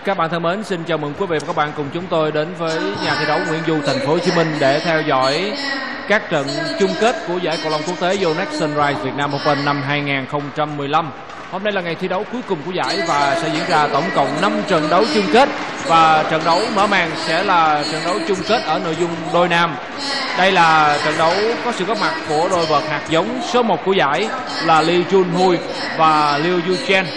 Các bạn thân mến, xin chào mừng quý vị và các bạn cùng chúng tôi đến với nhà thi đấu Nguyễn Du, thành phố Hồ Chí Minh để theo dõi các trận chung kết của giải cầu lông quốc tế Yonex Sunrise Việt Nam Open năm 2015. Hôm nay là ngày thi đấu cuối cùng của giải và sẽ diễn ra tổng cộng 5 trận đấu chung kết, và trận đấu mở màn sẽ là trận đấu chung kết ở nội dung đôi nam. Đây là trận đấu có sự góp mặt của đôi vợt hạt giống số 1 của giải là Lee Junhui và Liu Yuchen.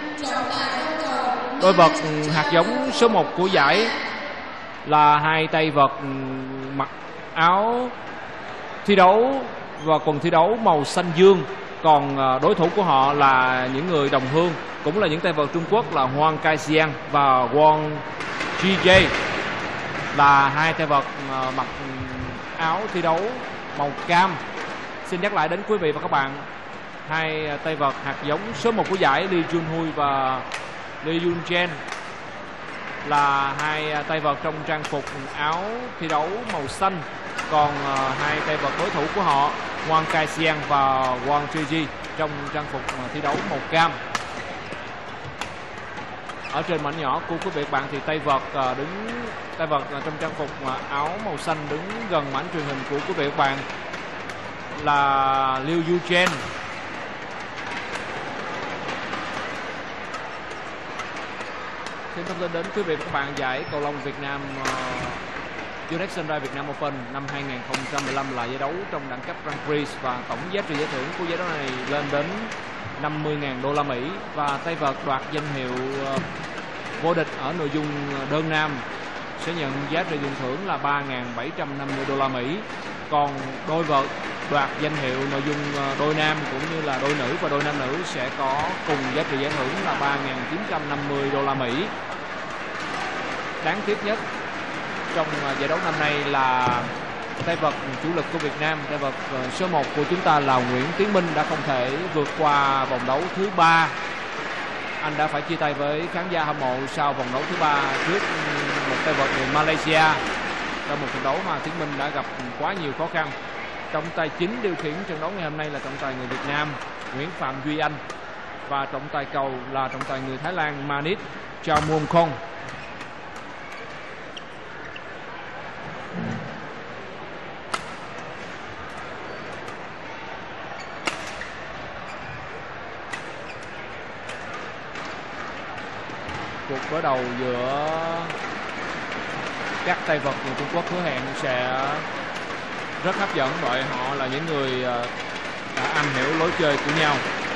Đôi vợt hạt giống số 1 của giải là hai tay vợt mặc áo thi đấu và quần thi đấu màu xanh dương, còn đối thủ của họ là những người đồng hương, cũng là những tay vợt Trung Quốc là Huang Kaixiang và Wang Zhizhe, là hai tay vợt mặc áo thi đấu màu cam. Xin nhắc lại đến quý vị và các bạn, hai tay vợt hạt giống số 1 của giải Lee Junhui và Lee Yuchen là hai tay vợt trong trang phục áo thi đấu màu xanh, còn hai tay vợt đối thủ của họ Huang Kaixiang và Wang Zhizhe trong trang phục thi đấu màu cam. Ở trên mảnh nhỏ của quý vị và bạn thì tay vợt trong trang phục áo màu xanh đứng gần mảnh truyền hình của quý vị và bạn là Liu Yuchen. Xin thông tin đến quý vị và các bạn, giải cầu lông Việt Nam Yonex Sunrise Việt Nam Open năm 2015 là giải đấu trong đẳng cấp Grand Prix và tổng giá trị giải thưởng của giải đấu này lên đến 50.000 đô la Mỹ, và tay vợt đoạt danh hiệu vô địch ở nội dung đơn nam sẽ nhận giá trị tiền thưởng là 3.750 đô la Mỹ. Còn đôi vợt đoạt danh hiệu nội dung đôi nam cũng như là đôi nữ và đôi nam nữ sẽ có cùng giá trị giải thưởng là 3.950 đô la Mỹ. Đáng tiếc nhất trong giải đấu năm nay là tay vợt chủ lực của Việt Nam, tay vợt số 1 của chúng ta là Nguyễn Tiến Minh đã không thể vượt qua vòng đấu thứ 3. Anh đã phải chia tay với khán giả hâm mộ sau vòng đấu thứ 3 trước một tay vợt người Malaysia trong một trận đấu mà Tiến Minh đã gặp quá nhiều khó khăn. Trọng tài chính điều khiển trận đấu ngày hôm nay là trọng tài người Việt Nam Nguyễn Phạm Duy Anh, và trọng tài cầu là trọng tài người Thái Lan Manit Chamuongkong. Cuộc đối đầu giữa các tay vợt người Trung Quốc hứa hẹn sẽ rất hấp dẫn, bởi họ là những người đã am hiểu lối chơi của nhau.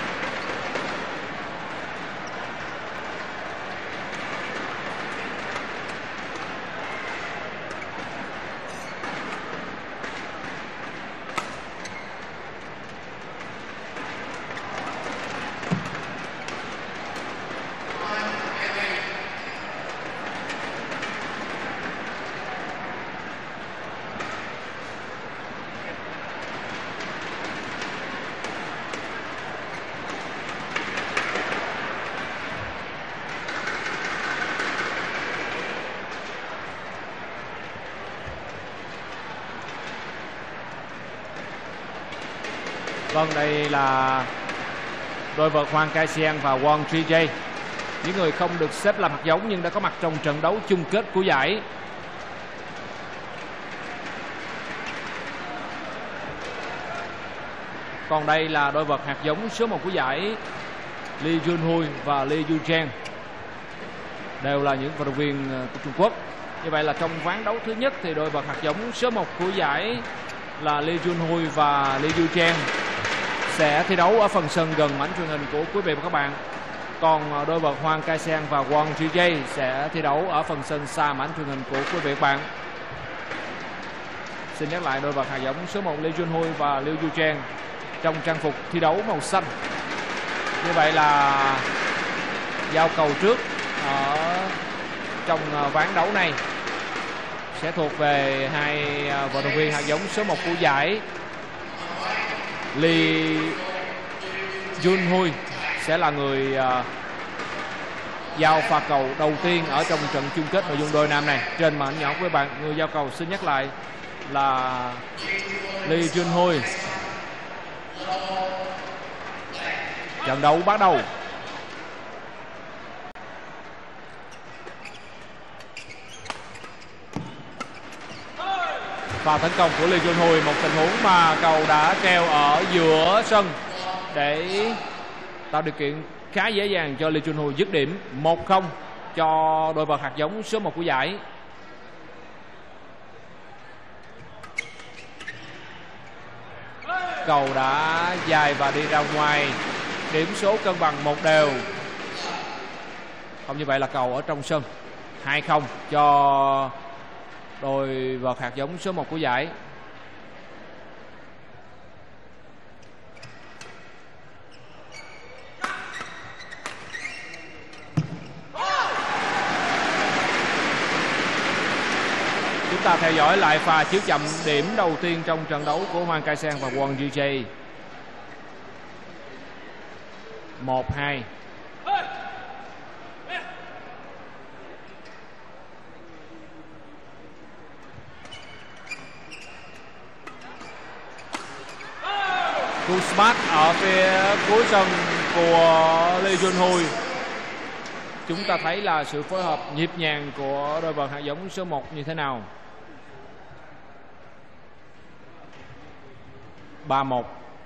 Vâng, đây là đôi vợt Huang Kaixiang và Wang Zhizhe, những người không được xếp làm hạt giống nhưng đã có mặt trong trận đấu chung kết của giải. Còn đây là đôi vợt hạt giống số 1 của giải Lee Junhui và Lee Yuchen, đều là những vận động viên của Trung Quốc. Như vậy là trong ván đấu thứ nhất thì đôi vợt hạt giống số 1 của giải là Lee Junhui và Lee Yuchen sẽ thi đấu ở phần sân gần mảnh truyền hình của quý vị và các bạn. Còn đôi vợt Huang Kaixiang và Wang Zhizhe sẽ thi đấu ở phần sân xa mảnh truyền hình của quý vị và các bạn. Xin nhắc lại, đôi vợt hạt giống số 1 Lee Junhui và Liu Yuchen trong trang phục thi đấu màu xanh. Như vậy là giao cầu trước ở trong ván đấu này sẽ thuộc về hai vận động viên hạt giống số 1 của giải. Lee Junhui sẽ là người giao pha cầu đầu tiên ở trong trận chung kết nội dung đôi nam này. Trên màn ảnh nhỏ với bạn, người giao cầu xin nhắc lại là Lee Junhui. Trận đấu bắt đầu. Và tấn công của Lê Junhui, một tình huống mà cầu đã treo ở giữa sân để tạo điều kiện khá dễ dàng cho Lê Junhui dứt điểm. 1-0 cho đội vật hạt giống số 1 của giải. Cầu đã dài và đi ra ngoài, điểm số cân bằng 1-1. Không như vậy là cầu ở trong sân. 2-0 cho đội vật hạt giống số 1 của giải. Chúng ta theo dõi lại pha chiếu chậm điểm đầu tiên trong trận đấu của Hoàng Kai Sang và Won Ji-jae. 1-2. Cú smash ở phía cuối sân của Lee Junhui. Chúng ta thấy là sự phối hợp nhịp nhàng của đôi vật hạt giống số 1 như thế nào. 3-1.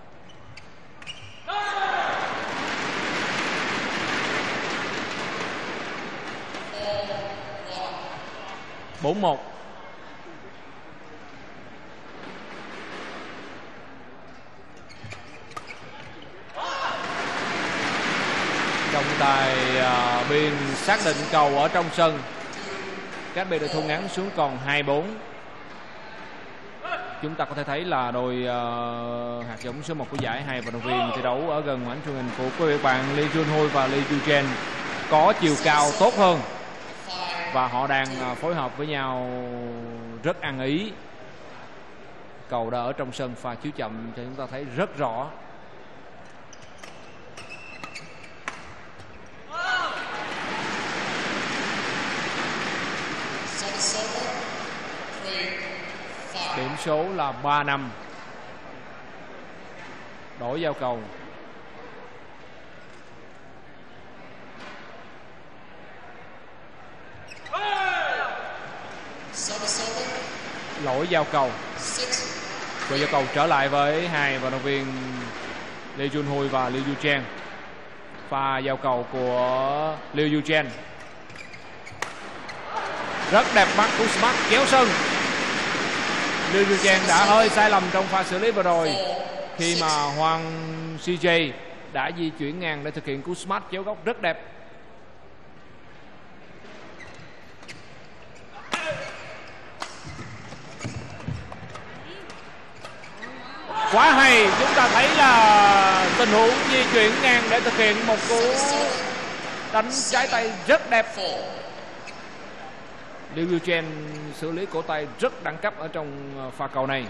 Bốn một. Trọng tài biên xác định cầu ở trong sân. Các bên đội thu ngắn xuống còn 2-4. Chúng ta có thể thấy là đội hạt giống số 1 của giải, hai vận động viên thi đấu ở gần màn truyền hình của quý vị bạn Lee Junhui và Lee Yuchen có chiều cao tốt hơn và họ đang phối hợp với nhau rất ăn ý. Cầu đã ở trong sân, pha chiếu chậm cho chúng ta thấy rất rõ. Điểm số là 3-5. Đổi giao cầu. Lỗi giao cầu. Và giao cầu trở lại với hai vận động viên Lee Junhui và Liu Yuchen. Pha giao cầu của Liu Yuchen rất đẹp, mắt cú smash kéo sân. Liu Yuchen đã hơi sai lầm trong pha xử lý vừa rồi khi mà Hoàng CJ đã di chuyển ngang để thực hiện cú smash chéo góc rất đẹp. Quá hay, chúng ta thấy là tình huống di chuyển ngang để thực hiện một cú đánh trái tay rất đẹp. Liu Yuchen xử lý cổ tay rất đẳng cấp ở trong pha cầu này.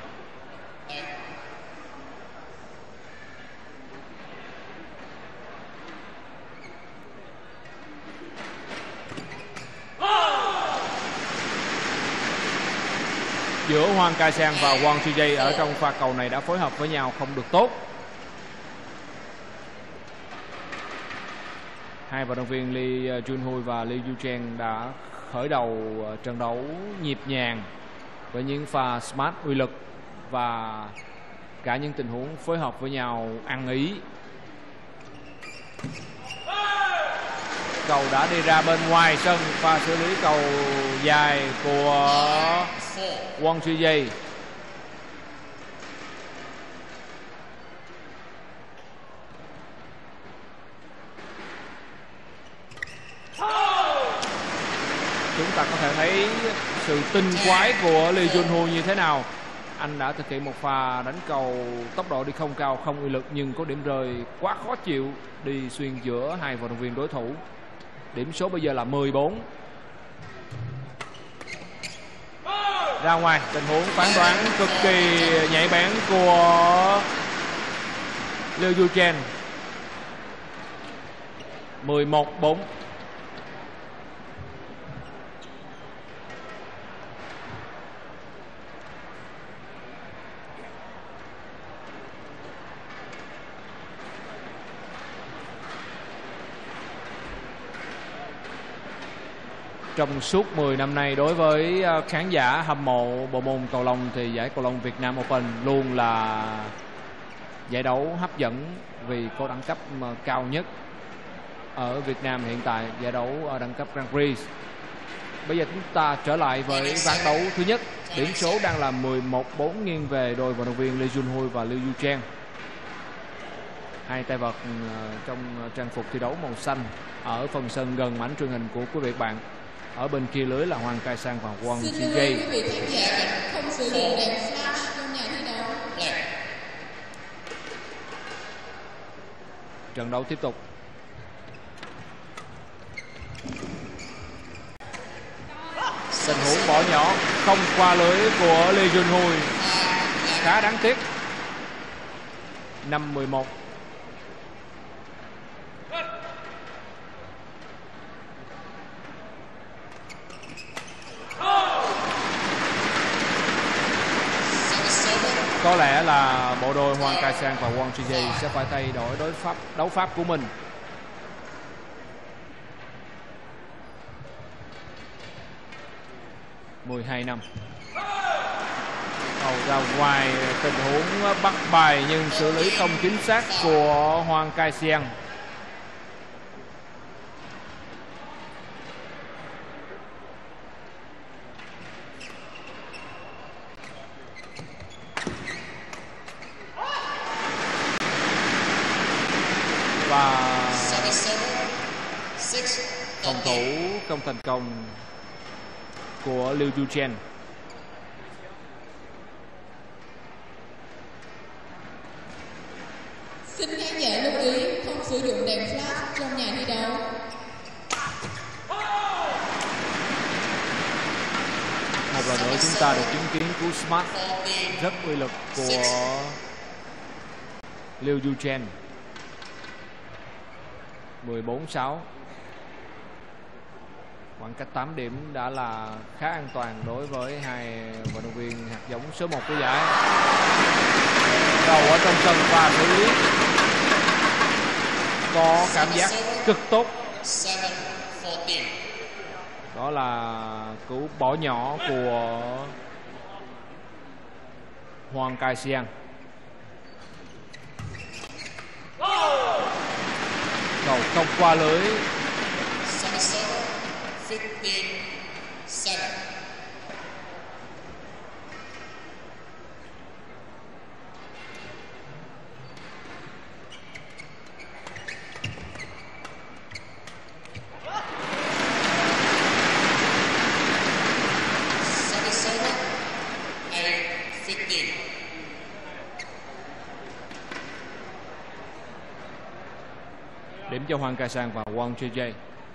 Giữa Hoàng Kai Sang và Won Ji-jae ở trong pha cầu này đã phối hợp với nhau không được tốt. Hai vận động viên Lee Junhui và Lee Yuchen đã khởi đầu trận đấu nhịp nhàng với những pha smash uy lực và cả những tình huống phối hợp với nhau ăn ý. Cầu đã đi ra bên ngoài sân, pha xử lý cầu dài của Won Ji-jae. Chúng ta có thể thấy sự tinh quái của Lee Junhui như thế nào. Anh đã thực hiện một pha đánh cầu tốc độ đi không cao, không uy lực nhưng có điểm rơi quá khó chịu đi xuyên giữa hai vận động viên đối thủ. Điểm số bây giờ là 14. Ra ngoài, tình huống phán đoán cực kỳ nhạy bén của Liu Yuchen. 11-4. trong suốt 10 năm nay, đối với khán giả hâm mộ bộ môn cầu lông thì giải cầu lông Việt Nam Open luôn là giải đấu hấp dẫn vì có đẳng cấp cao nhất ở Việt Nam hiện tại, giải đấu đẳng cấp Grand Prix. Bây giờ chúng ta trở lại với ván đấu thứ nhất. Điểm số đang là 11-4 nghiêng về đôi vận động viên Lee Junhui và Liu Yuchen. Hai tay vợt trong trang phục thi đấu màu xanh ở phần sân gần mảnh truyền hình của quý vị bạn. Ở bên kia lưới là Hoàng Cai Sang và Wang Chijie. Quý vị khán giả không sử dụng đèn flash trong nhà thi đấu. Trận đấu tiếp tục. Tình huống bỏ nhỏ không qua lưới của Lee Junhui, khá đáng tiếc. 5-11. Có lẽ là bộ đôi Hoàng Cai Sang và Wang Chijie sẽ phải thay đổi đấu pháp của mình. $12 cầu ra ngoài, tình huống bắt bài nhưng xử lý không chính xác của Hoàng Cai Sang. Và phòng thủ không thành công của Liu Yuchen. Xin khán giả lưu ý không sử dụng đèn flash trong nhà thi đấu. Một lần nữa chúng ta được chứng kiến cú smart rất uy lực của Liu Yuchen. 14-6. Khoảng cách 8 điểm đã là khá an toàn đối với hai vận động viên hạt giống số 1 của giải. Đầu ở trong sân và xử lý có cảm giác cực tốt. Đó là cú bỏ nhỏ của Hoàng Cai Sang. Cầu không qua lưới. 15-7. Điểm cho Hoàng Cai Sang và Wang Chijie.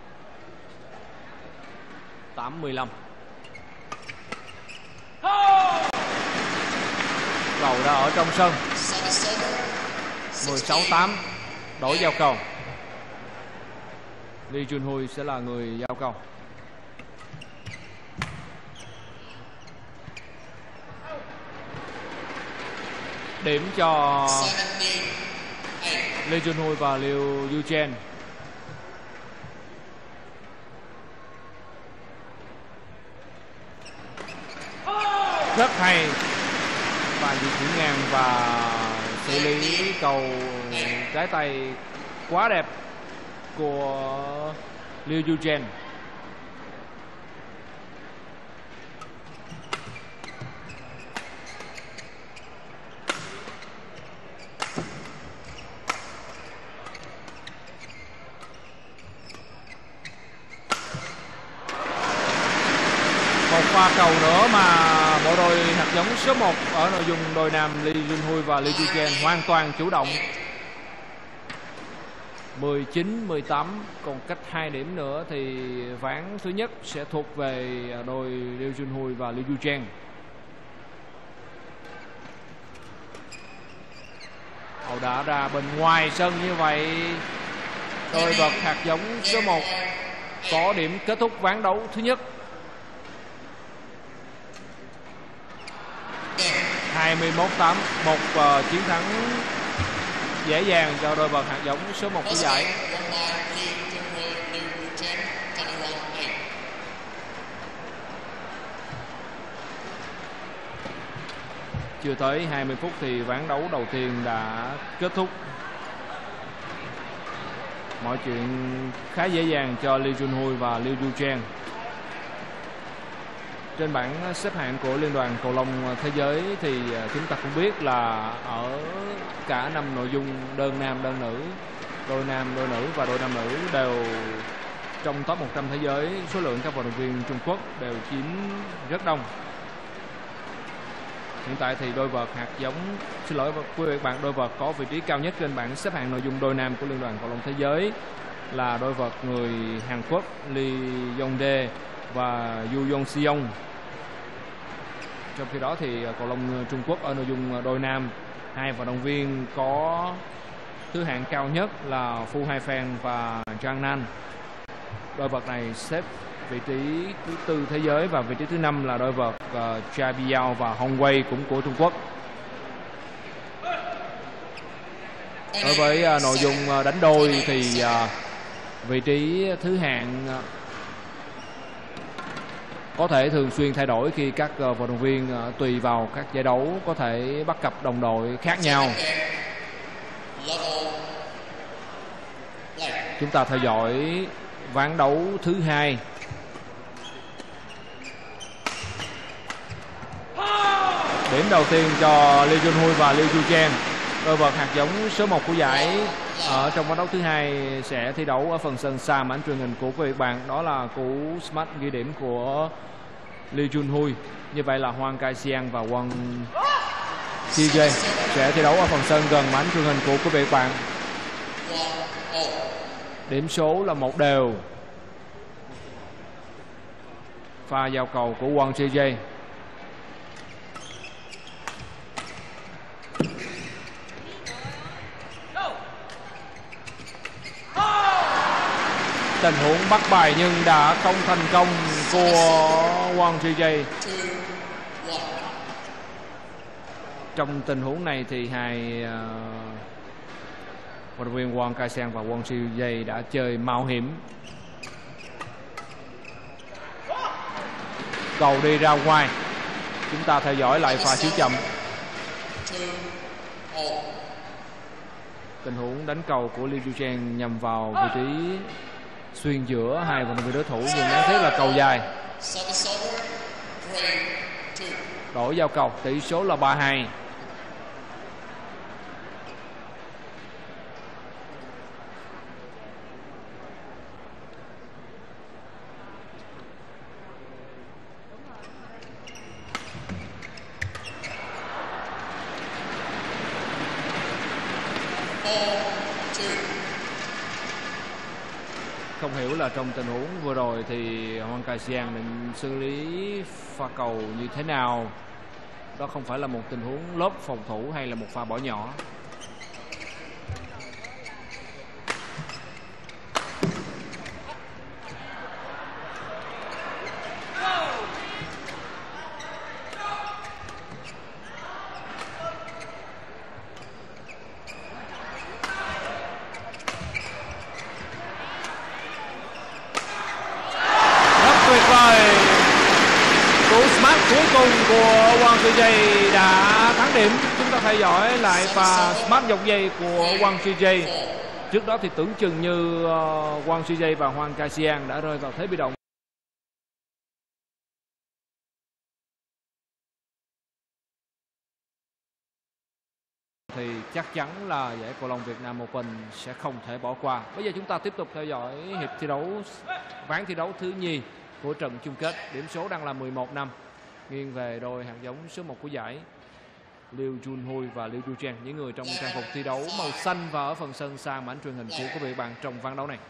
8-15. Cầu đã ở trong sân. 16-8. Đổi giao cầu. Lee Junhui sẽ là người giao cầu. Điểm cho Lee Junhui và Liu Yuchen. Rất hay và di chuyển ngang và xử lý cầu trái tay quá đẹp của Liu Yuchen. Một pha cầu nữa mà bộ đôi hạt giống số 1 ở nội dung đôi nam Lee Junhui và Liu Yuchen hoàn toàn chủ động. 19-18, còn cách 2 điểm nữa thì ván thứ nhất sẽ thuộc về đôi Liu Junhui và Liu Yuchen. Cầu đã ra bên ngoài sân như vậy, đôi vật hạt giống số 1 có điểm kết thúc ván đấu thứ nhất. 21-8, một chiến thắng dễ dàng cho đôi vật hạt giống số 1 của giải. Chưa tới 20 phút thì ván đấu đầu tiên đã kết thúc. Mọi chuyện khá dễ dàng cho Lee Junhui và Liu Yuchen. Trên bảng xếp hạng của Liên đoàn Cầu lông Thế giới thì chúng ta cũng biết là ở cả 5 nội dung đơn nam, đơn nữ, đôi nam, đôi nữ và đôi nam nữ đều trong top 100 thế giới, số lượng các vận động viên Trung Quốc đều chiếm rất đông. Hiện tại thì đôi vợt hạt giống, xin lỗi quý vị bạn, đôi vợt có vị trí cao nhất trên bảng xếp hạng nội dung đôi nam của Liên đoàn Cầu lông Thế giới là đôi vợt người Hàn Quốc Lee Yong-dae và Yu Yong-seong. Trong khi đó thì cầu lông Trung Quốc ở nội dung đôi nam, hai vận động viên có thứ hạng cao nhất là Fu Haifeng và Zhang Nan. Đôi vợt này xếp vị trí thứ 4 thế giới và vị trí thứ 5 là đôi vợt Jia Biao và Hong Wei cũng của Trung Quốc. Đối với nội dung đánh đôi thì vị trí thứ hạng có thể thường xuyên thay đổi khi các vận động viên tùy vào các giải đấu có thể bắt cặp đồng đội khác nhau. Chúng ta theo dõi ván đấu thứ 2. Điểm đầu tiên cho Lee Junhui và Liu Yuchen. Đôi vợt hạt giống số 1 của giải ở trong ván đấu thứ 2 sẽ thi đấu ở phần sân xa màn truyền hình của quý vị bạn. Đó là cú smash ghi điểm của Lee Junhui. Như vậy là Hoàng Kai-siang và Wang Chije sẽ thi đấu ở phần sân gần màn truyền hình của quý vị bạn. Điểm số là 1-1. Pha giao cầu của Wang Chije. Tình huống bắt bài nhưng đã không thành công của Wang Chije. Trong tình huống này thì hai vận động viên Hoàng Kai-siang và Wang Chije đã chơi mạo hiểm. Cầu đi ra ngoài. Chúng ta theo dõi lại pha chiếu chậm. Tình huống đánh cầu của Liu Yuchen nhằm vào vị trí xuyên giữa hai vận động viên đối thủ nhưng đáng tiếc là cầu dài. Đổi giao cầu, tỷ số là 3-2. Không hiểu là trong tình huống vừa rồi thì Hoàng Kai-siang định xử lý pha cầu như thế nào. Đó không phải là một tình huống lốp phòng thủ hay là một pha bỏ nhỏ. Cuối cùng của Wang Chije đã thắng điểm. Chúng ta theo dõi lại pha smash dọc dây của Wang Chije. Trước đó thì tưởng chừng như Wang Chije và Hoàng Kai-siang đã rơi vào thế bị động. Thì chắc chắn là giải cầu lông Việt Nam Open sẽ không thể bỏ qua. Bây giờ chúng ta tiếp tục theo dõi hiệp thi đấu, ván thi đấu thứ nhì của trận chung kết. Điểm số đang là 11-5. Nghiêng về đôi hạt giống số 1 của giải Liu Junhui và Liu Yuchen, những người trong trang phục thi đấu màu xanh và ở phần sân xa màn truyền hình của quý vị bạn trong ván đấu này.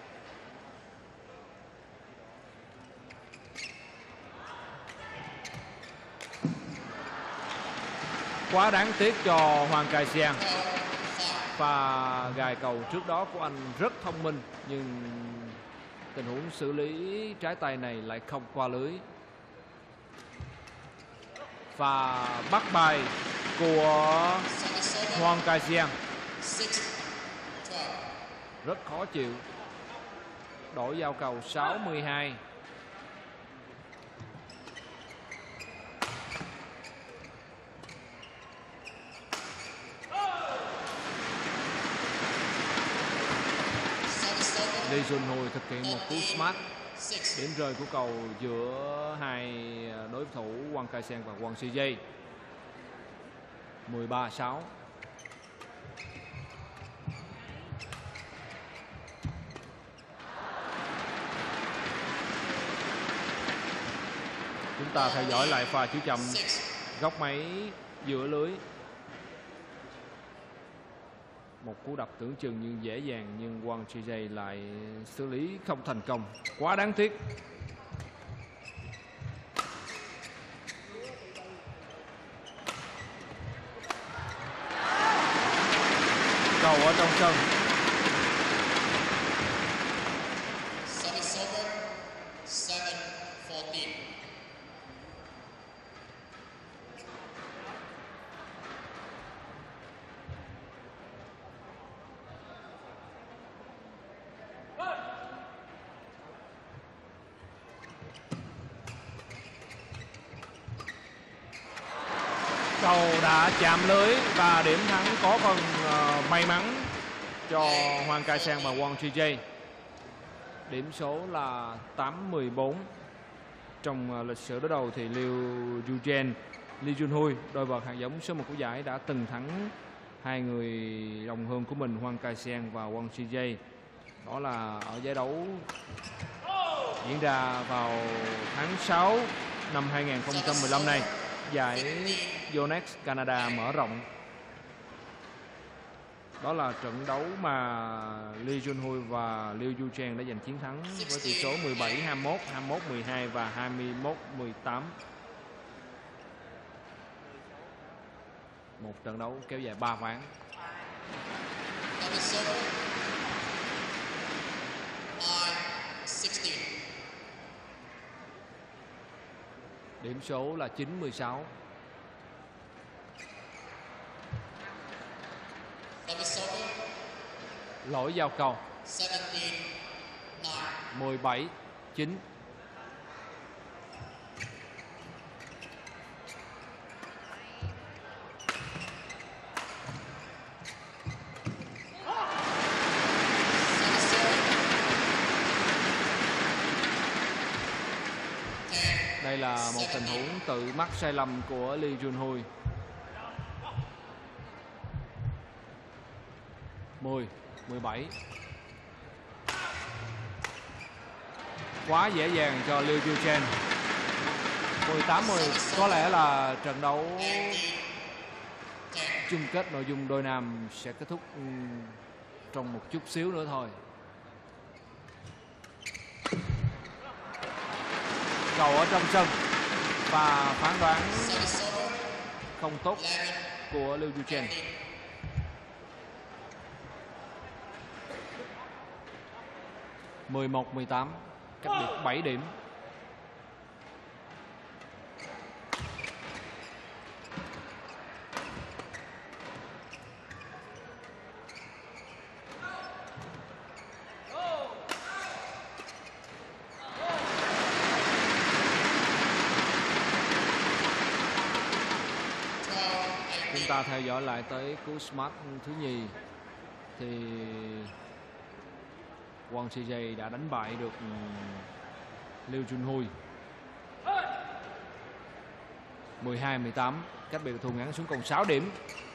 Quá đáng tiếc cho Hoàng Kai-siang. Pha gài cầu trước đó của anh rất thông minh nhưng tình huống xử lý trái tay này lại không qua lưới. Và bắt bài của Hoàng Kai-siang rất khó chịu. Đổi giao cầu 6-12. Lee Junhui thực hiện một cú smart. Điểm rơi của cầu giữa hai đối thủ Wang Kai-seng và Wang Shijie. 13-6. Chúng ta theo dõi lại pha chiếu chậm góc máy giữa lưới. Một cú đập tưởng chừng như dễ dàng nhưng Wang Shijie lại xử lý không thành công. Quá đáng tiếc. Cầu ở trong sân. Service over, 7-14. Cầu đã chạm lưới và điểm thắng có phần may mắn cho Wang Kai-seng và Wang Shijie. Điểm số là 8-14. Trong lịch sử đối đầu thì Liu Yuzhen, Lee Junhui, đôi vợt hạt giống số 1 của giải đã từng thắng hai người đồng hương của mình Wang Kai-seng và Wang Shijie. Đó là ở giải đấu diễn ra vào tháng 6 năm 2015 này. Giải Yonex Canada mở rộng. Đó là trận đấu mà Lee Junhui và Liu Yuzhen đã giành chiến thắng với tỷ số 17-21, 21-12 và 21-18. Một trận đấu kéo dài 3 ván. Điểm số là 9-16. Lỗi giao cầu. 17-9. Đây là một tình huống tự mắc sai lầm của Lee Junhui. 10-17. Quá dễ dàng cho Liu Yuzhen. 18-10. Có lẽ là trận đấu chung kết nội dung đôi nam sẽ kết thúc trong một chút xíu nữa thôi. Cầu ở trong sân và phán đoán không tốt của Liu Yuzhen. 11-18, cách biệt 7 điểm. Chúng ta theo dõi lại tới cú smart thứ nhì thì Wang Shijie đã đánh bại được Liu Junhui. 12-18, cách biệt thua ngắn xuống còn 6 điểm.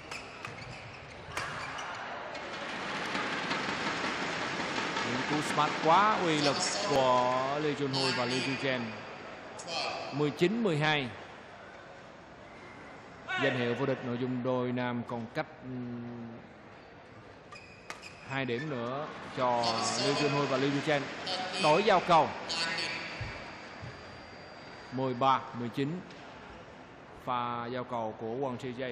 Những cú smart quá uy lực của Liu Junhui và Liu Yuzhen. 19-12. Danh hiệu vô địch nội dung đôi nam còn cách 2 điểm nữa cho Liu Junhui và Liu Yuzhen. Đổi giao cầu. 13-19. Pha giao cầu của Wang Shijie.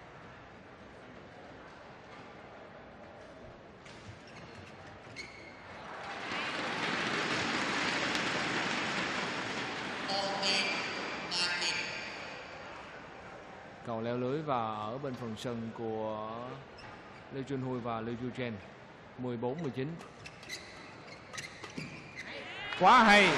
Cầu leo lưới và ở bên phần sân của Liu Junhui và Liu Yuzhen. 14-19. Quá hay.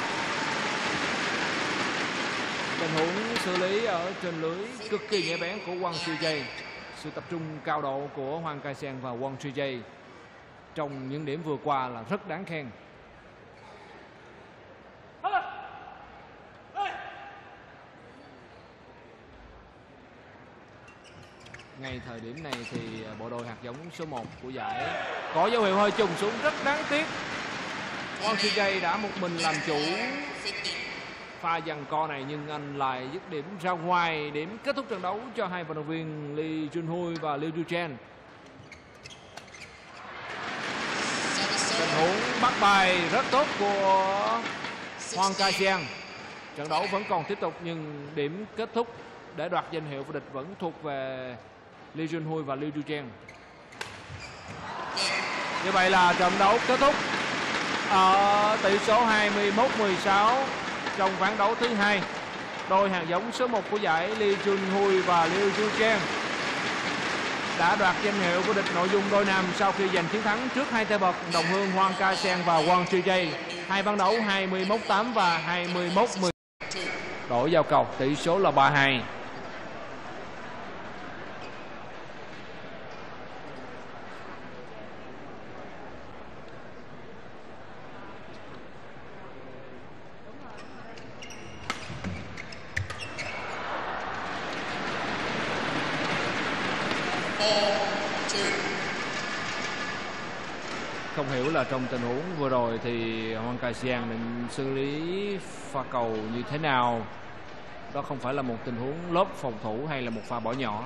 Tình huống xử lý ở trên lưới cực kỳ nhạy bén của Wang Shijie. Sự tập trung cao độ của Wang Kai-seng và Wang Shijie trong những điểm vừa qua là rất đáng khen. Ngay thời điểm này thì bộ đôi hạt giống số 1 của giải có dấu hiệu hơi trùng xuống, rất đáng tiếc. Wang Shijie đã một mình làm chủ pha giằng co này, nhưng anh lại dứt điểm ra ngoài. Điểm kết thúc trận đấu cho hai vận động viên Lee Junhui và Liu Yuchen. Tình huống bắt bài rất tốt của Hoàng Kai-siang. Trận đấu vẫn còn tiếp tục nhưng điểm kết thúc để đoạt danh hiệu vô địch vẫn thuộc về Lee Junhui và Liu Yuchen. Như vậy là trận đấu kết thúc ở tỷ số 21-16 trong ván đấu thứ hai. Đôi hạt giống số 1 của giải Lee Junhui và Liu Yuchen đã đoạt danh hiệu vô địch nội dung đôi nam sau khi giành chiến thắng trước hai tay vợt đồng hương Hoàng Kai-siang và Wang Shijie. Hai ván đấu 21-8 và 21-10. Đổi giao cầu, tỷ số là 3-2. Không hiểu là trong tình huống vừa rồi thì Hoàng Kai-siang định xử lý pha cầu như thế nào. Đó không phải là một tình huống lốp phòng thủ hay là một pha bỏ nhỏ.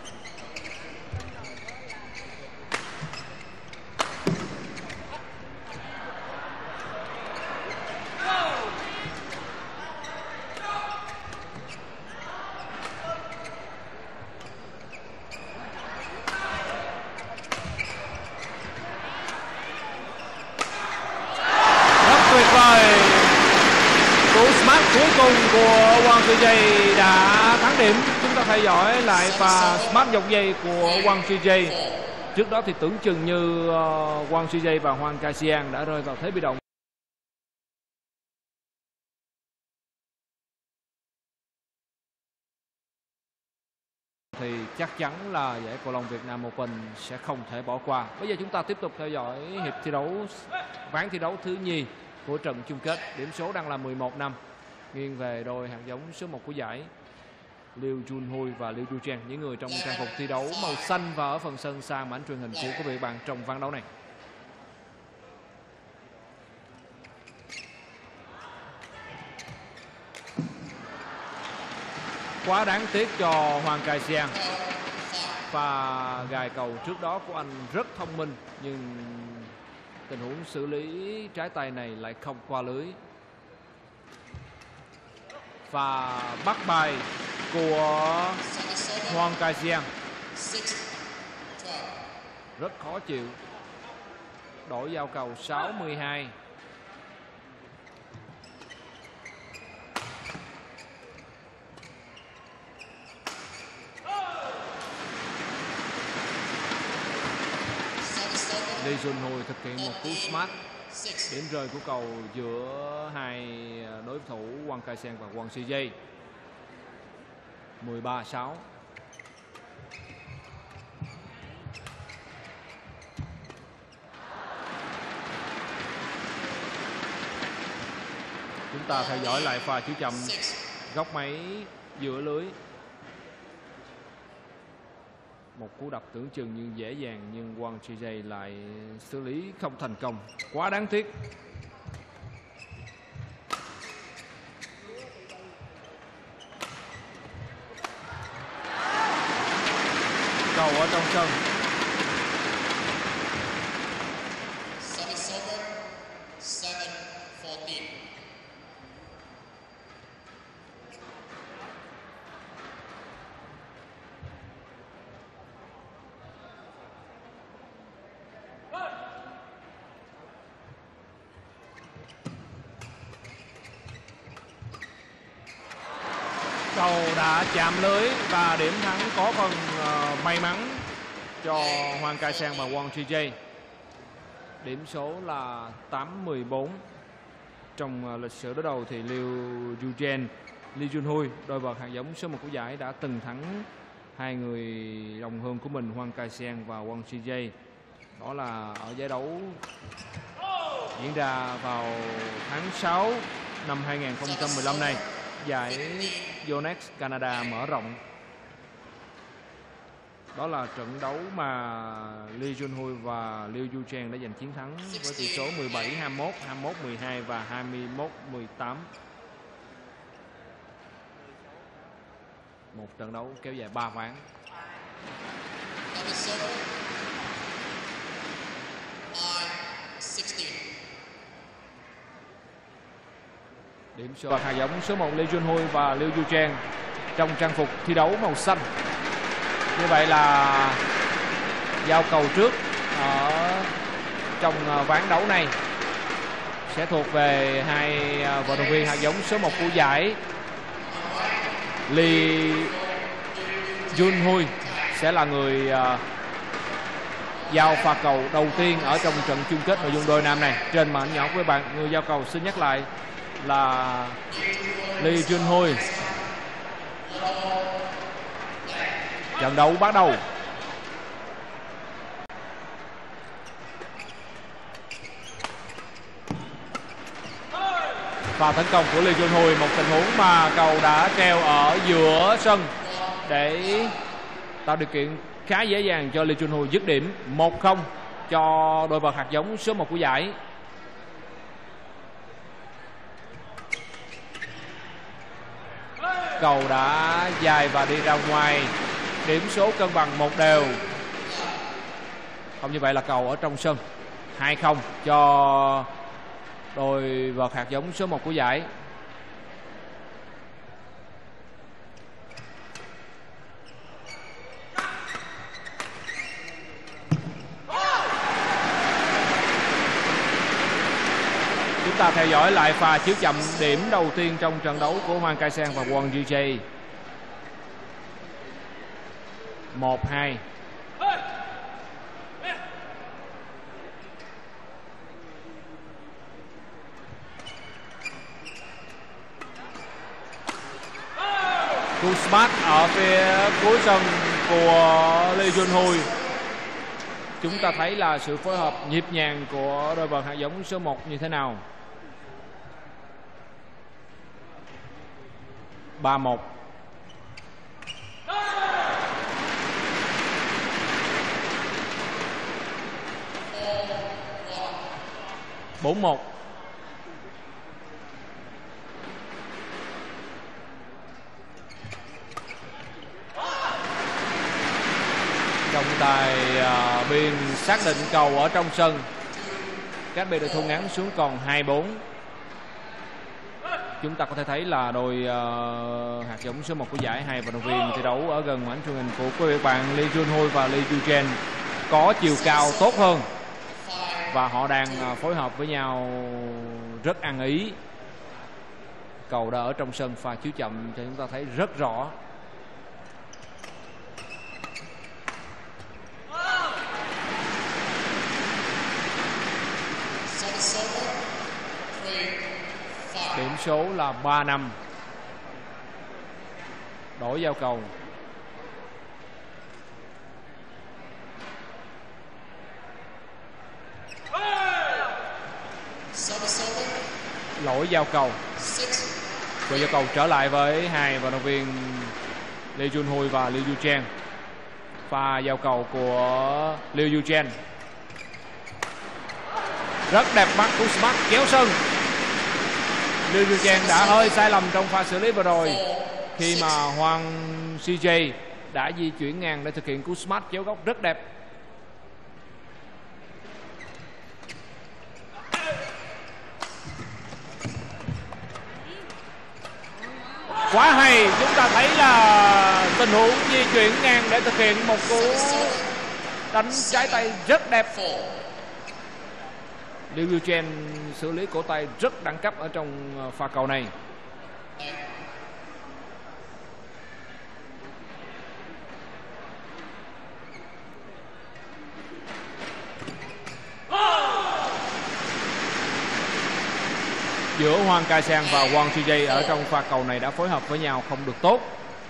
Cuối cùng của Wang Shijie đã thắng điểm. Chúng ta theo dõi lại pha smart dọc dây của Wang Shijie. Trước đó thì tưởng chừng như Wang Shijie và Hoàng Kai-siang đã rơi vào thế bị động. Thì chắc chắn là giải cầu lông Việt Nam Open sẽ không thể bỏ qua. Bây giờ chúng ta tiếp tục theo dõi hiệp thi đấu, ván thi đấu thứ nhì của trận chung kết. Điểm số đang là 11-5. Nghiêng về đôi hạt giống số 1 của giải Liu Junhui và Liu Yuchen, những người trong trang phục thi đấu màu xanh và ở phần sân xa màn ảnh truyền hình của quý vị bạn trong ván đấu này. Quá đáng tiếc cho Hoàng Kai-siang. Pha gài cầu trước đó của anh rất thông minh nhưng tình huống xử lý trái tay này lại không qua lưới. Và bắt bài của Hoàng Kai-siang rất khó chịu. Đổi giao cầu 6-12. Lee Junhui thực hiện một cú smart. Điểm rơi của cầu giữa hai đối thủ Hoàng Kai-siang và Wang Shijie. 13-6. Chúng ta theo dõi lại pha chữ chậm góc máy giữa lưới. Một cú đập tưởng chừng như dễ dàng nhưng Wang Shijie lại xử lý không thành công. Quá đáng tiếc. Cầu ở trong sân. Cầu đã chạm lưới và điểm thắng có phần may mắn cho Hoàng Kai-siang và Wang Shijie. Điểm số là 8-14. Trong lịch sử đối đầu thì Liu Yuchen, Lee Junhui, đôi vợt hạt giống số 1 của giải đã từng thắng hai người đồng hương của mình Hoàng Kai-siang và Wang Shijie. Đó là ở giải đấu diễn ra vào tháng 6 năm 2015 này. Giải Yonex Canada mở rộng. Đó là trận đấu mà Lee Junhui và Liu Yuchen đã giành chiến thắng với tỷ số 17-21, 21-12 và 21-18. Một trận đấu kéo dài 3 ván. Điểm số hạt giống số 1 Lee Junhui và Liu Yuchen trong trang phục thi đấu màu xanh. Như vậy là giao cầu trước ở trong ván đấu này sẽ thuộc về hai vận động viên hạt giống số 1 của giải. Lee Junhui sẽ là người giao pha cầu đầu tiên ở trong trận chung kết nội dung đôi nam này. Trên màn ảnh nhỏ với bạn, người giao cầu xin nhắc lại là Lee Junhui. Trận đấu bắt đầu. Và tấn công của Lee Junhui, một tình huống mà cầu đã treo ở giữa sân để tạo điều kiện khá dễ dàng cho Lee Junhui dứt điểm. 1-0 cho đội vật hạt giống số 1 của giải. Cầu đã dài và đi ra ngoài. Điểm số cân bằng 1 đều. Không như vậy là cầu ở trong sân. 2-0 cho đội vật hạt giống số 1 của giải. Chúng ta theo dõi lại pha chiếu chậm điểm đầu tiên trong trận đấu của Hoàng Kai Sang và Wang Yujie. 1-2. Cú smart ở phía cuối sân của Lee Junhui. Chúng ta thấy là sự phối hợp nhịp nhàng của đôi vật hạt giống số 1 như thế nào. 3-1. Bốn một. Trọng tài biên xác định cầu ở trong sân. Các bên đội thu ngắn xuống còn 2-4. Chúng ta có thể thấy là đôi hạt giống số 1 của giải, hai vận động viên thi đấu ở gần màn ảnh truyền hình của quý vị bạn Lee Junhui và Lee Yuchen có chiều cao tốt hơn và họ đang phối hợp với nhau rất ăn ý. Cầu đã ở trong sân, pha chiếu chậm cho chúng ta thấy rất rõ. Điểm số là 3-5. Đổi giao cầu. Lỗi giao cầu. Rồi giao cầu trở lại với hai vận động viên Lee Junhui và Liu Yuchen. Pha giao cầu của Liu Yuchen rất đẹp mắt, cú smart kéo sân. Liu Yuchen đã hơi sai lầm trong pha xử lý vừa rồi khi mà Hoàng CJ đã di chuyển ngang để thực hiện cú smart chéo góc rất đẹp. Quá hay, chúng ta thấy là tình huống di chuyển ngang để thực hiện một cú đánh trái tay rất đẹp. Liu Yuchen xử lý cổ tay rất đẳng cấp ở trong pha cầu này. Giữa Hoàng Kai Sang và Wang Yujie ở trong pha cầu này đã phối hợp với nhau không được tốt.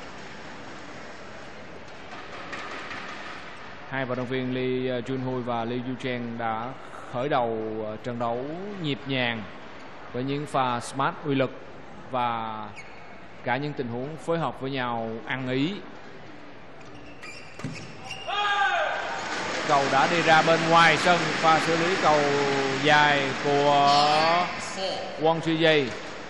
Hai vận động viên Lee Junhui và Liu Yuchen đã khởi đầu trận đấu nhịp nhàng với những pha smart uy lực và cả những tình huống phối hợp với nhau ăn ý. Cầu đã đi ra bên ngoài sân, pha xử lý cầu dài của Wang Chijie.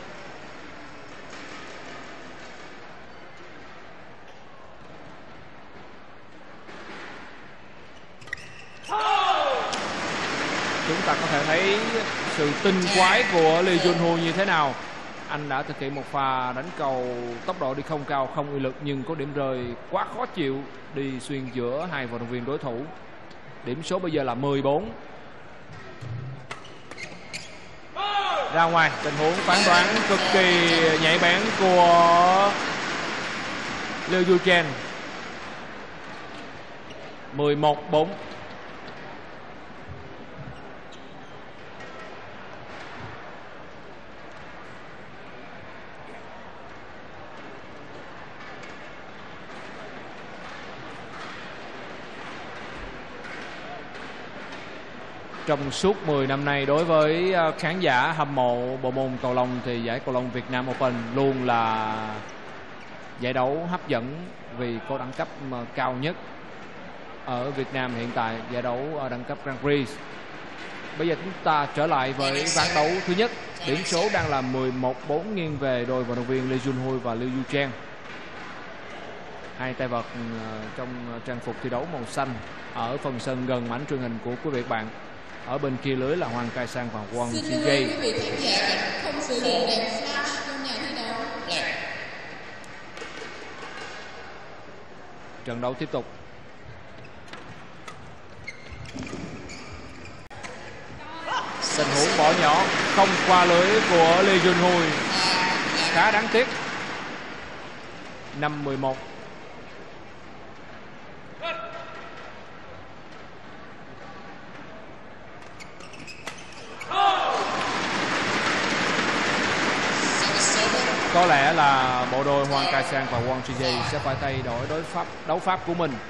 Chúng ta có thể thấy sự tinh quái của Lee Junhui như thế nào. Anh đã thực hiện một pha đánh cầu tốc độ đi không cao, không uy lực, nhưng có điểm rơi quá khó chịu đi xuyên giữa hai vận động viên đối thủ. Điểm số bây giờ là 14. Ra ngoài, tình huống phán đoán cực kỳ nhạy bén của Liu Yuchen. 11-4. Trong suốt 10 năm nay, đối với khán giả hâm mộ bộ môn cầu lông thì giải cầu lông Việt Nam Open luôn là giải đấu hấp dẫn vì có đẳng cấp cao nhất ở Việt Nam hiện tại, giải đấu ở đẳng cấp Grand Prix. Bây giờ chúng ta trở lại với ván đấu thứ nhất. Điểm số đang là 11-4 nghiêng về đôi vận động viên Lee Junhui và Liu Yuchen. Hai tay vợt trong trang phục thi đấu màu xanh ở phần sân gần màn truyền hình của quý vị bạn. Ở bên kia lưới là Hoàng Cai Sang và Wang Chijie. Quý vị khán giả không sử dụng đèn flash trong nhà thi đấu. Trận đấu tiếp tục. Tình huống bỏ nhỏ không qua lưới của Lee Junhui, khá đáng tiếc. 5-11. Có lẽ là bộ đôi Hoàng Cai Sang và Wang Chijie sẽ phải thay đổi đấu pháp của mình.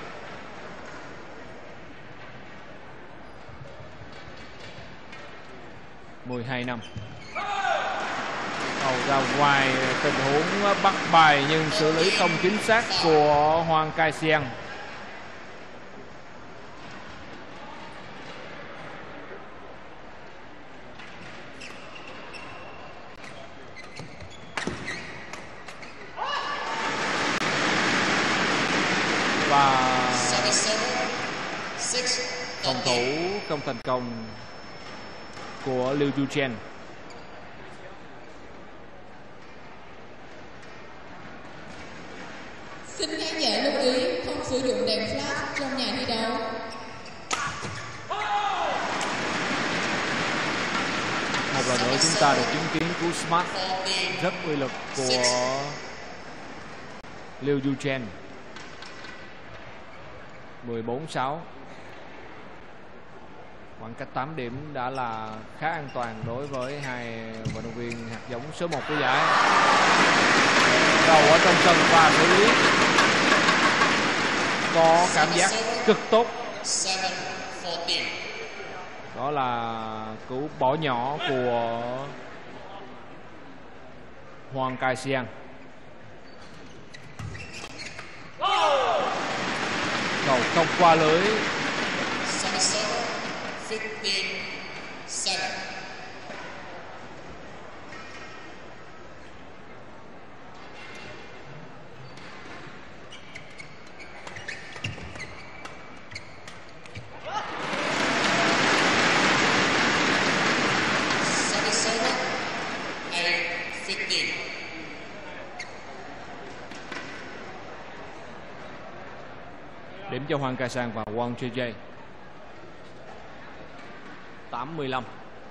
(12 năm). Cầu ra ngoài, tình huống bắt bài nhưng xử lý không chính xác của Hoàng Cai Sang. Và phòng thủ không thành công của Liu Yuchen. Xin khán giả lưu ý không sử dụng đèn flash trong nhà thi đấu. Một lần nữa chúng ta được chứng kiến cú smart rất uy lực của Liu Yuchen. 14-6. Khoảng cách 8 điểm đã là khá an toàn đối với hai vận động viên hạt giống số 1 của giải. Đầu ở trong sân và xử lý có cảm giác cực tốt. Đó là cú bỏ nhỏ của Hoàng Cai Sang. Cầu không qua lưới. 15-7. Điểm cho Hoàng Cai Sang và Wang Chijie. 8-15.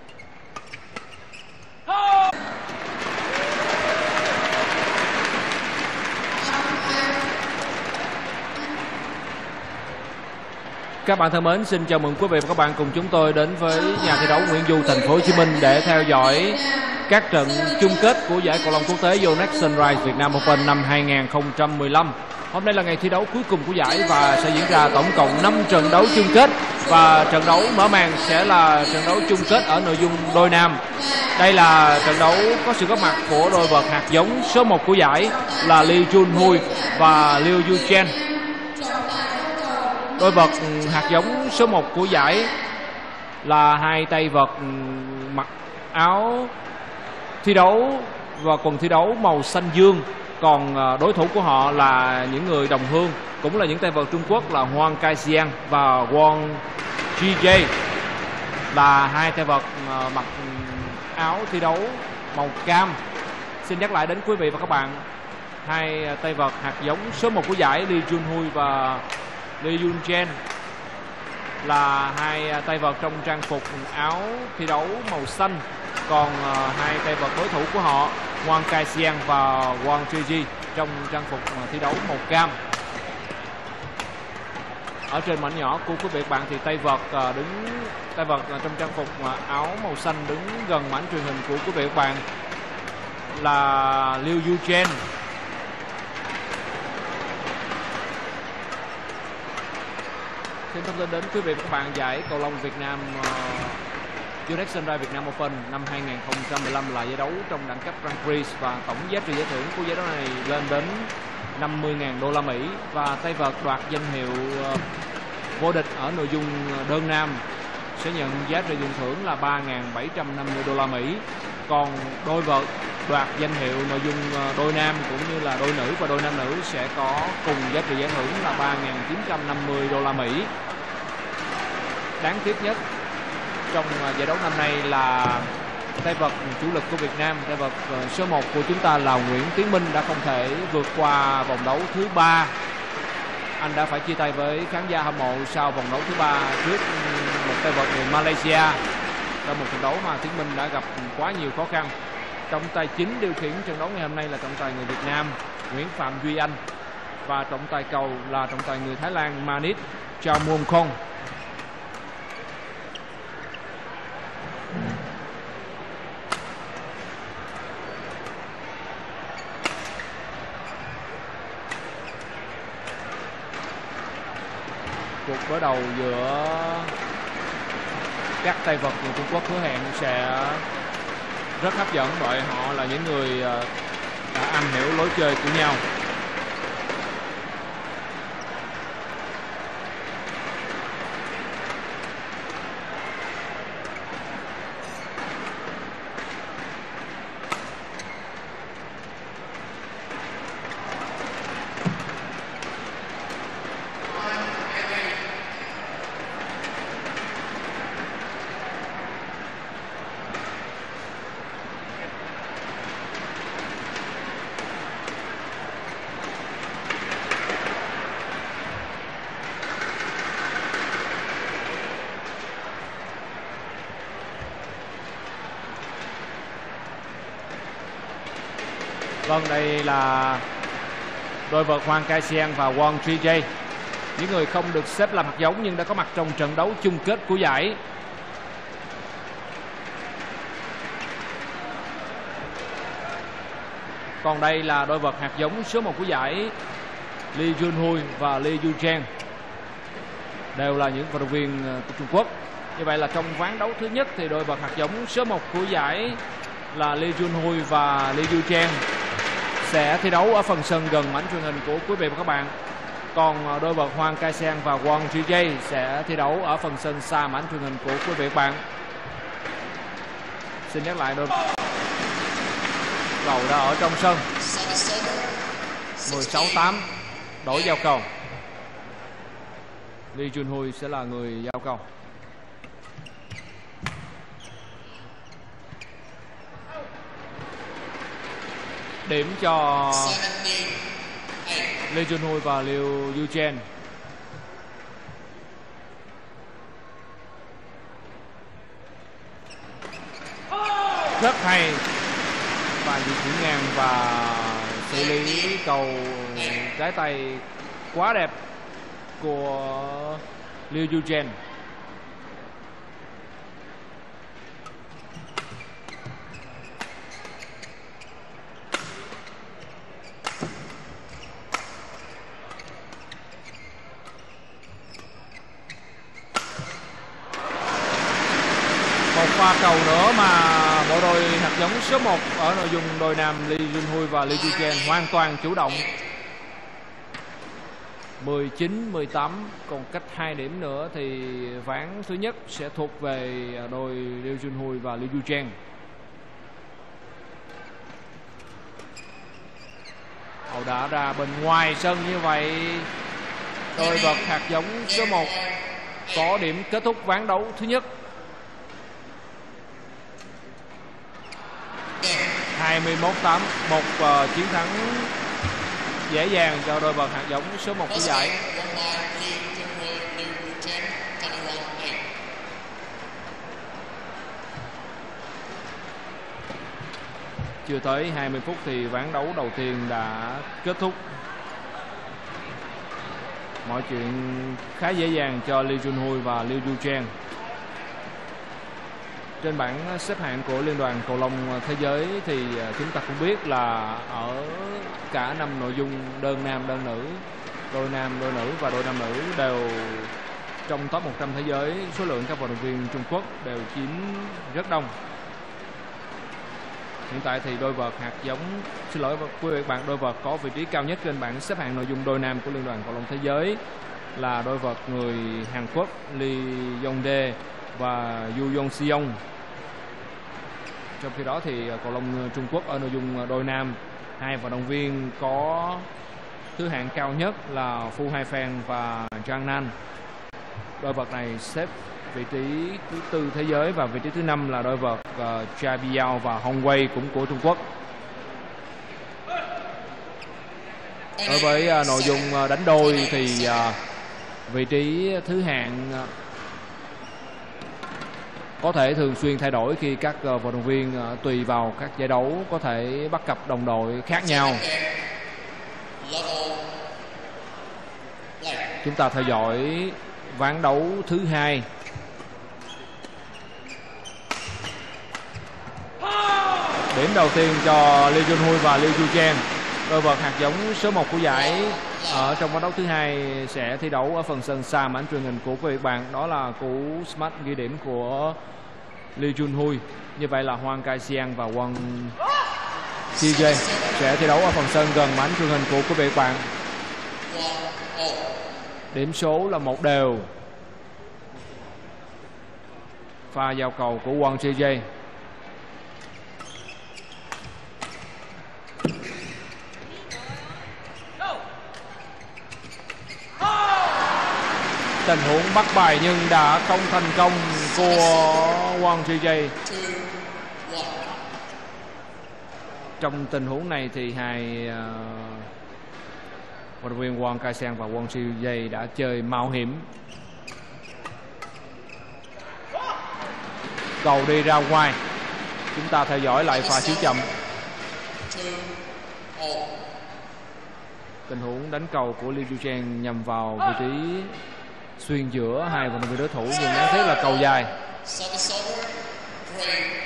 Các bạn thân mến, xin chào mừng quý vị và các bạn cùng chúng tôi đến với nhà thi đấu Nguyễn Du, thành phố Hồ Chí Minh để theo dõi các trận chung kết của giải cầu lông quốc tế Yonex Sunrise Việt Nam Open năm 2015. Hôm nay là ngày thi đấu cuối cùng của giải và sẽ diễn ra tổng cộng 5 trận đấu chung kết, và trận đấu mở màn sẽ là trận đấu chung kết ở nội dung đôi nam. Đây là trận đấu có sự góp mặt của đôi vợt hạt giống số 1 của giải là Lee Junhui và Liu Yuchen. đôi vật hạt giống số 1 của giải là hai tay vợt mặc áo thi đấu và quần thi đấu màu xanh dương, còn đối thủ của họ là những người đồng hương, cũng là những tay vợt Trung Quốc là Huang Kaixiang và Wang Zhizhe, là hai tay vợt mặc áo thi đấu màu cam. Xin nhắc lại đến quý vị và các bạn, hai tay vợt hạt giống số 1 của giải Lee Junhui và Lee Yunchen là hai tay vợt trong trang phục áo thi đấu màu xanh, còn hai tay vợt đối thủ của họ Huang Kaixiang và Wang Zhizhe trong trang phục thi đấu màu cam. Ở trên mảnh nhỏ của quý vị và bạn thì tay vợt trong trang phục áo màu xanh đứng gần mảnh truyền hình của quý vị và bạn là Liu Yuchen. Xin thông tin đến quý vị và các bạn, giải cầu lông Việt Nam Yonex Sunrise Việt Nam Open năm 2015 là giải đấu trong đẳng cấp Grand Prix và tổng giá trị giải thưởng của giải đấu này lên đến 50.000 đô la Mỹ, và tay vợt đoạt danh hiệu vô địch ở nội dung đơn nam sẽ nhận giá trị tiền thưởng là 3.750 đô la Mỹ. Còn đôi vợt đoạt danh hiệu nội dung đôi nam cũng như là đôi nữ và đôi nam nữ sẽ có cùng giá trị giải thưởng là 3.950 đô la Mỹ. Đáng tiếc nhất trong giải đấu năm nay là tay vợt chủ lực của Việt Nam, tay vợt số 1 của chúng ta là Nguyễn Tiến Minh đã không thể vượt qua vòng đấu thứ 3. Anh đã phải chia tay với khán giả hâm mộ sau vòng đấu thứ 3 trước một tay vợt người Malaysia trong một trận đấu mà Tiến Minh đã gặp quá nhiều khó khăn. Trọng tài chính điều khiển trận đấu ngày hôm nay là trọng tài người Việt Nam Nguyễn Phạm Duy Anh, và trọng tài cầu là trọng tài người Thái Lan Manit Chamuongkhong. Cuộc đối đầu giữa các tay vợt người Trung Quốc hứa hẹn sẽ rất hấp dẫn, bởi họ là những người đã am hiểu lối chơi của nhau. Vâng, đây là đôi vợt Huang Kaixiang và Wang Zhizhe, những người không được xếp làm hạt giống nhưng đã có mặt trong trận đấu chung kết của giải. Còn đây là đôi vợt hạt giống số 1 của giải Lee Junhui và Lee Yuchen, đều là những vận động viên của Trung Quốc. Như vậy là trong ván đấu thứ nhất thì đôi vợt hạt giống số 1 của giải là Lee Junhui và Lee Yuchen sẽ thi đấu ở phần sân gần mảnh truyền hình của quý vị và các bạn. Còn đôi vợt Huang Kaixiang và Wang Zhizhe sẽ thi đấu ở phần sân xa mảnh truyền hình của quý vị và các bạn. Xin nhắc lại đôi cầu đã ở trong sân. 16-8 đổi giao cầu. Lee Junhui sẽ là người giao cầu. Điểm cho Lee Junhui và Liu Yuchen. Rất hay và di chuyển ngang và xử lý cầu trái tay quá đẹp của Liu Yuchen. Pha cầu nữa mà bộ đôi hạt giống số 1 ở nội dung đôi nam Lee Junhui và Lee Yuchen hoàn toàn chủ động. 19-18, còn cách 2 điểm nữa thì ván thứ nhất sẽ thuộc về đôi Liu Junhui và Liu Yucheng. Hậu đã ra bên ngoài sân như vậy, đôi vật hạt giống số 1 có điểm kết thúc ván đấu thứ nhất. 21-8, một chiến thắng dễ dàng cho đôi vật hạt giống số 1 của giải. Chưa tới 20 phút thì ván đấu đầu tiên đã kết thúc. Mọi chuyện khá dễ dàng cho Liu Junhui và Liu Yucheng. Trên bảng xếp hạng của Liên đoàn Cầu lông Thế giới thì chúng ta cũng biết là ở cả 5 nội dung đơn nam, đơn nữ, đôi nam, đôi nữ và đôi nam nữ đều trong top 100 thế giới, số lượng các vận động viên Trung Quốc đều chiếm rất đông. Hiện tại thì đôi vợt hạt giống, xin lỗi quý vị bạn, đôi vợt có vị trí cao nhất trên bảng xếp hạng nội dung đôi nam của Liên đoàn Cầu lông Thế giới là đôi vợt người Hàn Quốc Lee Yong-dae và Yu Yong-seong. Trong khi đó thì cầu lông Trung Quốc ở nội dung đôi nam, hai vận động viên có thứ hạng cao nhất là Fu Haifeng và Zhang Nan. Đôi vợt này xếp vị trí thứ 4 thế giới và vị trí thứ 5 là đôi vợt Jia Biao và Hong Wei cũng của Trung Quốc. Đối với nội dung đánh đôi thì vị trí thứ hạng có thể thường xuyên thay đổi khi các vận động viên tùy vào các giải đấu có thể bắt cặp đồng đội khác nhau. Chúng ta theo dõi ván đấu thứ 2. Điểm đầu tiên cho Liu Junhui và Liu Yucheng, đôi vợt hạt giống số 1 của giải. Ở trong ván đấu thứ 2 sẽ thi đấu ở phần sân xa màn truyền hình của quý vị bạn. Đó là cú smash ghi điểm của Liu Junhui. Như vậy là Huang Kai-xiang và Wang Zhizhe sẽ thi đấu ở phần sân gần màn truyền hình của quý vị bạn. Điểm số là 1-1. Pha giao cầu của Wang Zhizhe. Tình huống bắt bài nhưng đã không thành công của Wang Zhizhe. Trong tình huống này thì hai vận động viên Huang Kai-xiang và Wang Zhizhe đã chơi mạo hiểm. Cầu đi ra ngoài. Chúng ta theo dõi lại pha chiếu chậm. Tình huống đánh cầu của Liu Yucheng nhằm vào vị trí xuyên giữa hai vận động viên đối thủ nhưng đáng tiếc là cầu dài.